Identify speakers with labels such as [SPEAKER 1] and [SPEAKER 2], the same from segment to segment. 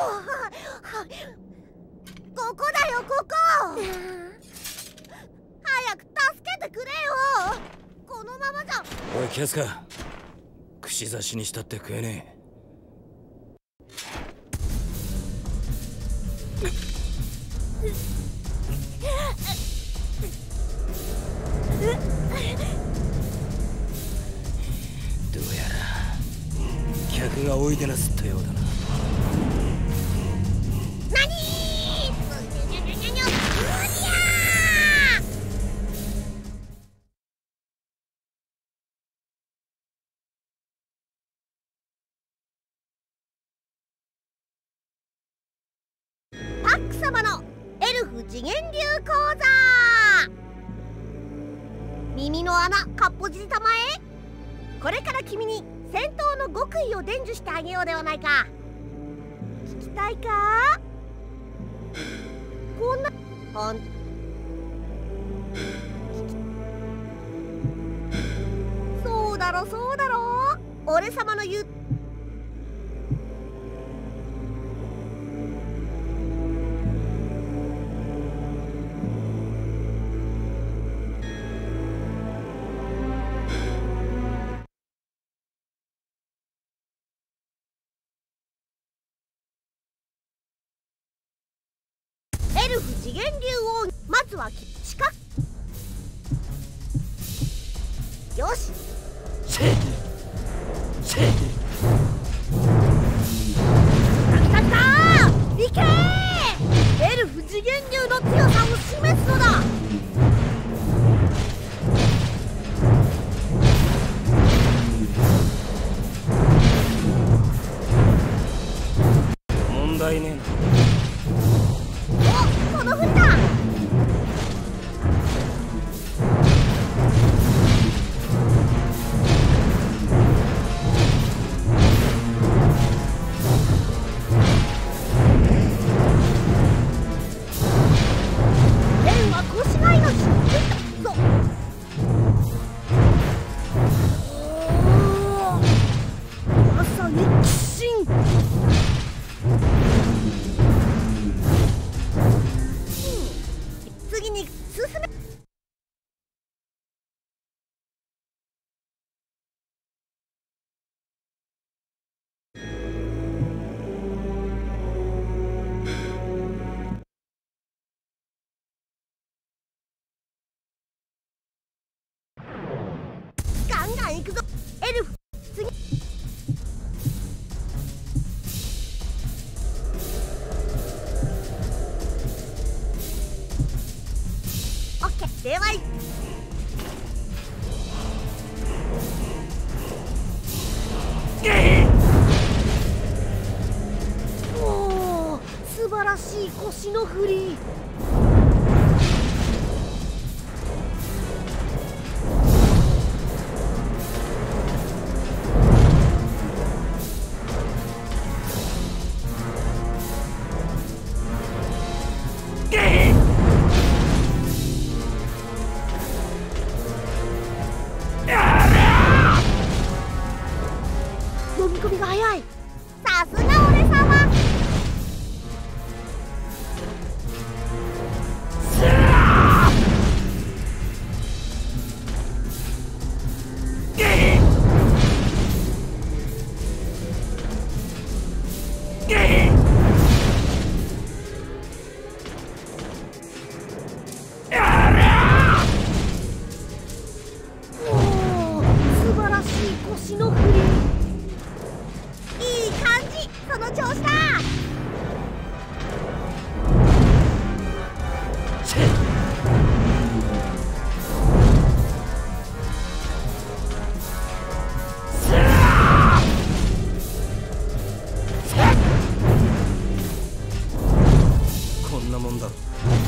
[SPEAKER 1] ここだよ、ここ。早く助けてくれよ。このままじゃ。
[SPEAKER 2] おいキャスカ、串刺しにしたって食えねえ。どうやら客がおいでなすったようだな。
[SPEAKER 1] なにパック様のエルフ次元流講座。耳の穴かっぽじりたまえ。これから君に戦闘の極意を伝授してあげようではないか。聞きたいか。こんなそうだろそうだろ。俺様の言うエルフ次元流をまずは四角。よし。来た来た。いけー。エルフ次元流の強さを示すのだ。
[SPEAKER 2] 問題ねえな。
[SPEAKER 1] お、この振りだ。剣は腰が命。そう。まさに鬼神。次に進め。ガンガンいくぞエルフ。次。オッケー。ではいおー、素晴らしい腰の振り。飲み込みが早い。さすが俺様。おー、素晴らしい腰の振り。いい感じ。その調子だ。
[SPEAKER 2] こんなもんだろ。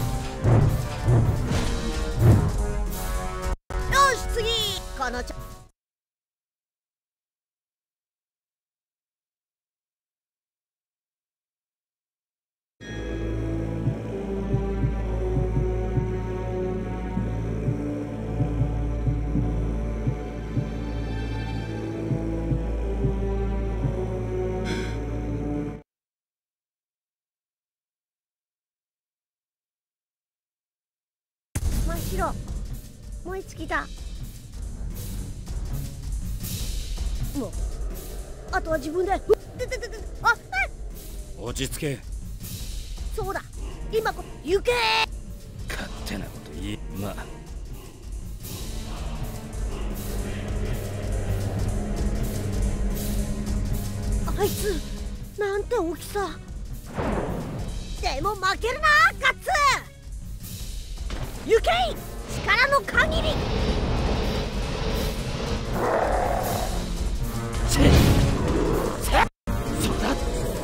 [SPEAKER 1] よし次。このしろ。燃え尽きた。もうあとは自分で。
[SPEAKER 2] 落ち着け。
[SPEAKER 1] そうだ、今行け。
[SPEAKER 2] 勝手なこと言い。まあ
[SPEAKER 1] あいつなんて大きさ。でも負けるなガッツ。行けい、力の限り。
[SPEAKER 2] そうだ。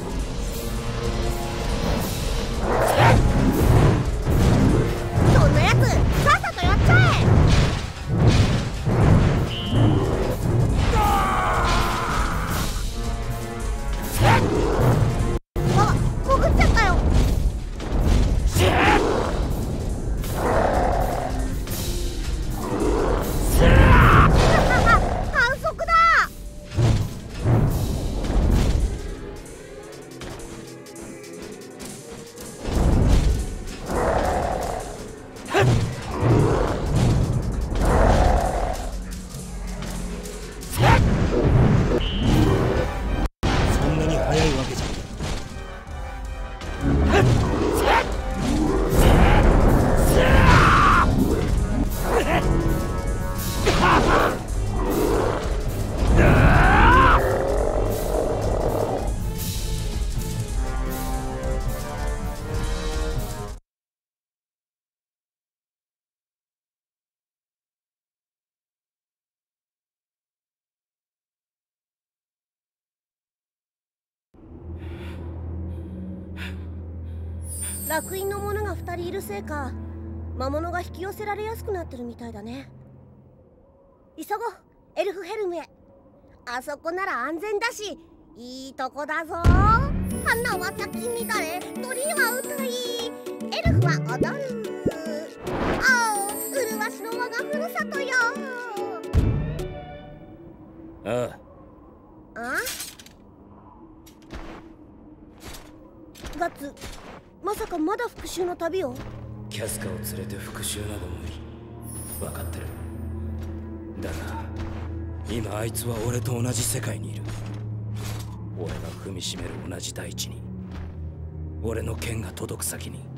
[SPEAKER 1] そんなやつさっさとやっちゃえ。あ、潜っちゃったよ。反則だ。
[SPEAKER 2] そんなに速いわけじゃ。
[SPEAKER 1] 烙印の者が2人いるせいか、魔物が引き寄せられやすくなってるみたいだね。急ごう、エルフヘルムへ。あそこなら安全だし、いいとこだぞ。花は咲き乱れ、鳥は歌い、エルフは踊る。ああ、麗しの我がふるさとよ。
[SPEAKER 2] あ
[SPEAKER 1] あガッツ、まさかまだ復讐の旅を。
[SPEAKER 2] キャスカを連れて復讐など無理。分かってる。だが今あいつは俺と同じ世界にいる。俺が踏みしめる同じ大地に、俺の剣が届く先に。